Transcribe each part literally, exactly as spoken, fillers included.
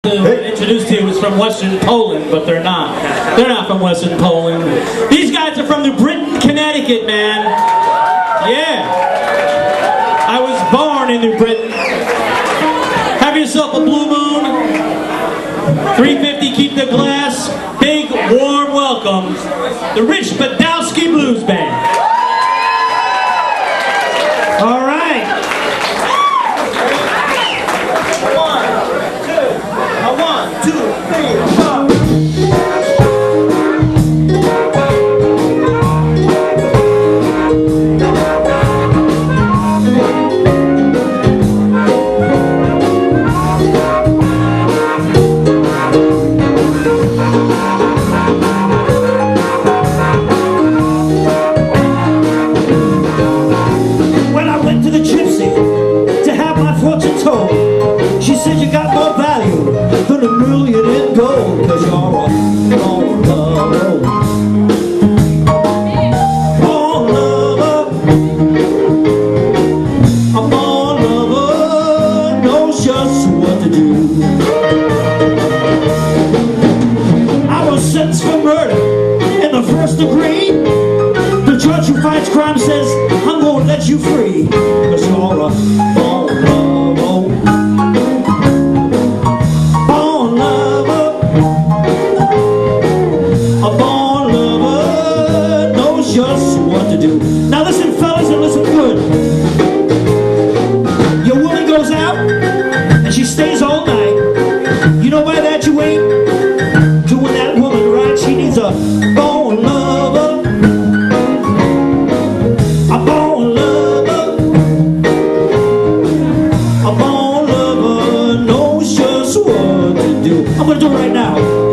To introduce to you is from Western Poland, but they're not. They're not from Western Poland. These guys are from New Britain, Connecticut, man. Yeah. I was born in New Britain. Have yourself a blue moon. three fifty, keep the glass. Big, warm welcome. The Rich Badowski Blues Band. All right. She said you got more value than a million in gold, cause you're a born lover. Born lover. A born lover knows just what to do. I was sentenced for murder in the first degree. The judge who fights crime says I'm gonna let you free, cause you're a born lover. Just what to do. Now listen, fellas, and listen good. Your woman goes out and she stays all night. You know by that you ain't doing that woman right. She needs a born lover. A born lover. A born lover knows just what to do. I'm gonna do it right now.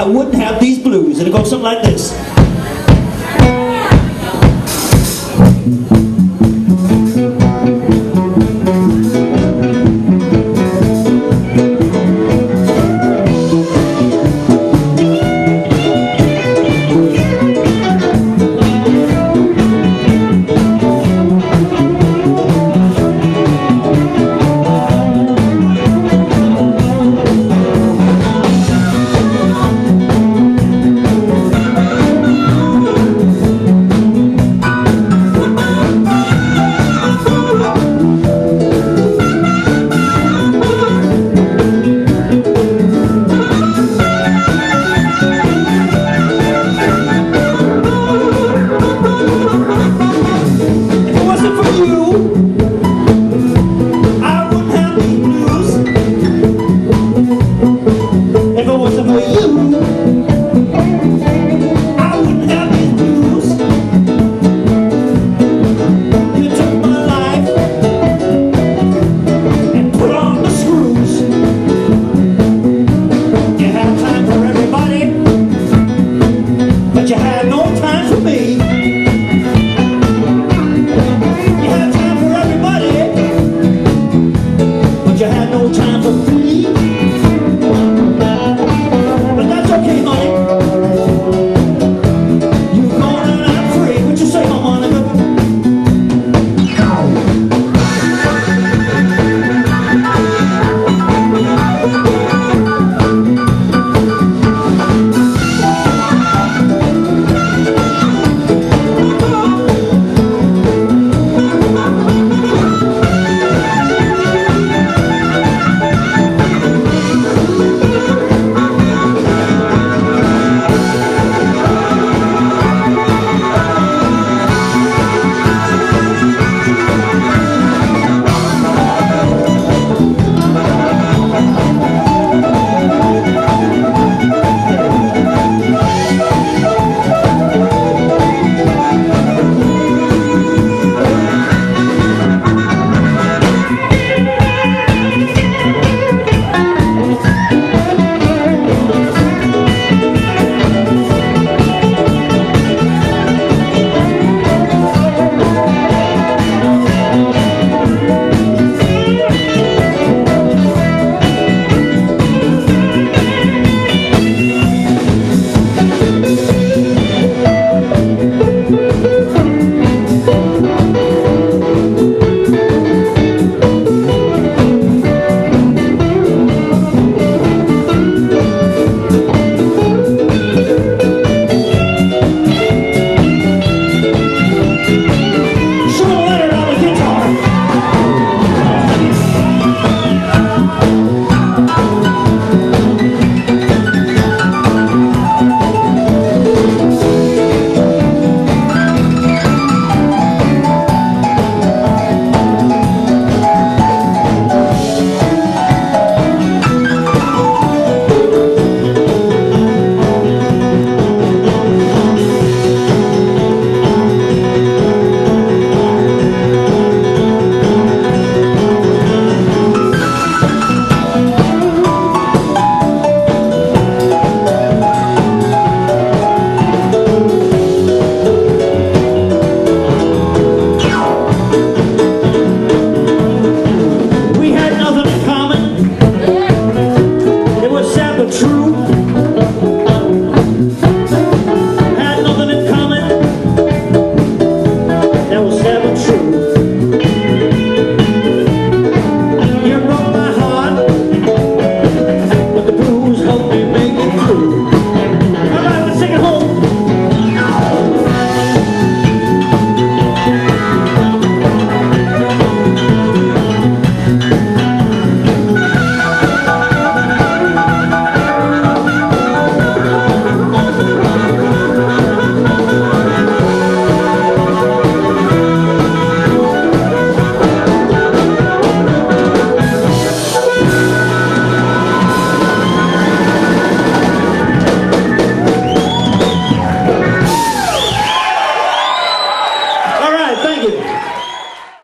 I wouldn't have these blues. And it goes something like this.